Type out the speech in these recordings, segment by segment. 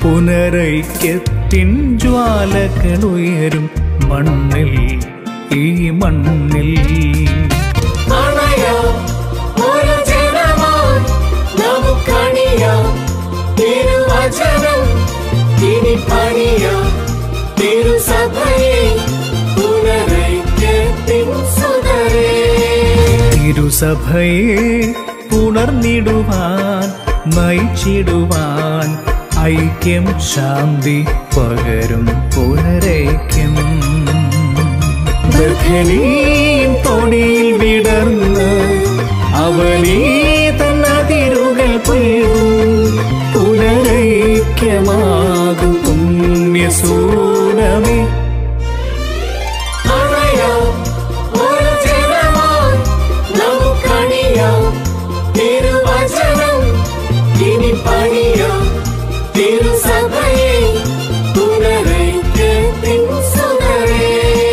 പുനരൈക്യത്തിൻ ജ്വാലകളുയരും മണ്ണിൽ, ഈ മണ്ണിൽ. തിരുവചനം ഇനി പണിയാം, തിരുസഭയെ പുനരൈക്യത്തിൻ സുതരേ. തിരുസഭയെ പുണർന്നിടുവാൻ, നയിച്ചിടുവാൻ ഐക്യം ശാന്തി പകരും പുനരൈക്യം. ബഥലേം തോണിയിൽ വിടർന്ന് അവനീ തന്നതിരുകൾ പുൽകും, പുനരൈക്യമാകും പുണ്യസൂനമേ. തിരുവചനം ഇനി പണിയാം, തിരുസഭയെ പുനരൈക്യത്തിൻ സുതരേ.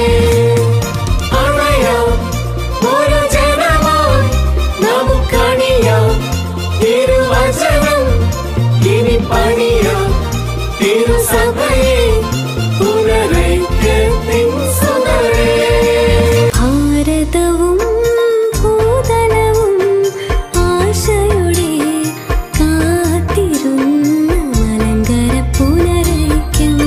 അണയാം ഒരു ജനമായി നമുക്കണിയാം, തിരുവചനം ഇനി പണിയാം, തിരുസഭയെ പുനരൈക്യത്തിൻ സുതരേ. ഭാരതവും ഭൂതലവും ആശയുടെ കാത്തിരുന്ന മലങ്കര പുനരൈക്യം.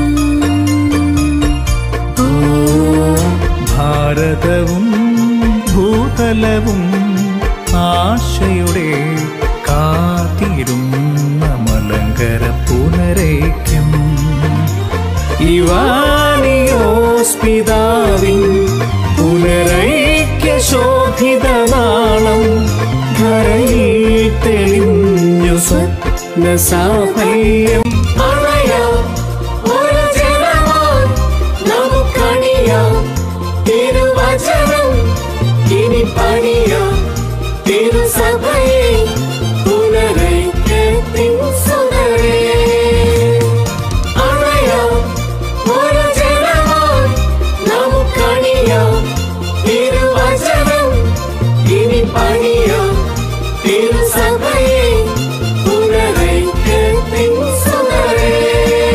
ഭാരതവും ഭൂതലവും ആശയുടെ കാത്തിരുന്ന മലങ്കര പുനരൈക്യം. ഇവാനിയോസ് പിതാവിൻ പുനരൈക്യ ശോഭിതനാളം ധരയിൽ തെളിഞ്ഞു സ്വപ്ന സാഫല്യം. ഒരു ജനമായി നമുക്കണിയാം, തിരുവചനം ഇനി പണിയാം, തിരുസഭയെ പുനരൈക്യത്തിൻ സുതരേ. അണയാം ഒരു ജനമായി നമുക്കണിയാം, തിരുവചനം ഇനി പണിയാം,